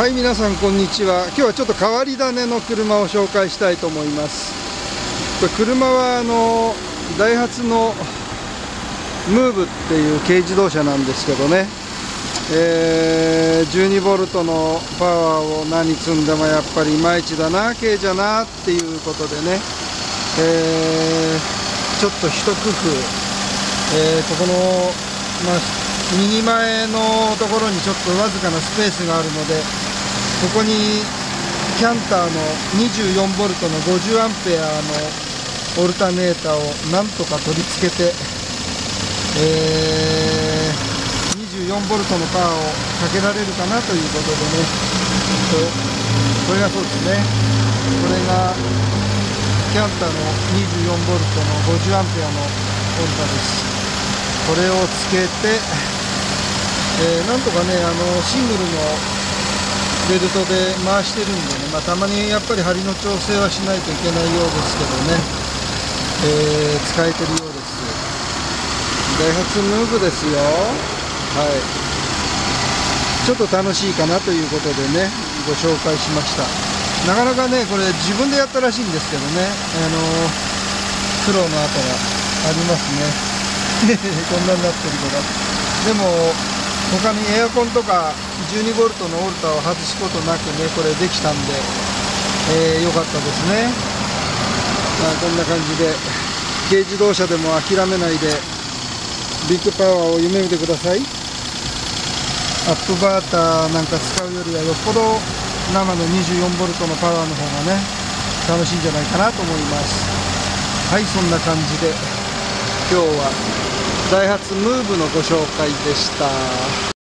はい、皆さんこんにちは。今日はちょっと変わり種の車を紹介したいと思います。これ車はダイハツのムーブっていう軽自動車なんですけどね、12ボルトのパワーを何積んでもやっぱりいまいちだな、軽じゃなっていうことでね、ちょっと一工夫、ここの、右前のところにちょっとわずかなスペースがあるので、ここにキャンターの24ボルトの50アンペアのオルタネーターをなんとか取り付けて、24ボルトのパワーをかけられるかなということでね、これがそうですね、これがキャンターの24ボルトの50アンペアのオルタです。これをつけて、なんとかね、シングルのベルトで回してるんでね、たまにやっぱり針の調整はしないといけないようですけどね、使えてるようです。ダイハツムーブですよ。はい、ちょっと楽しいかなということでね、ご紹介しました。なかなかね、これ自分でやったらしいんですけどね、苦労の跡がありますね。こんなになってるけど、でも他にエアコンとか12ボルトのオルタを外すことなくね、これできたんで、良かったですね。こんな感じで軽自動車でも諦めないでビッグパワーを夢見てください。アップバーターなんか使うよりはよっぽど生の24ボルトのパワーの方がね、楽しいんじゃないかなと思います。はい、そんな感じで今日はダイハツムーブのご紹介でした。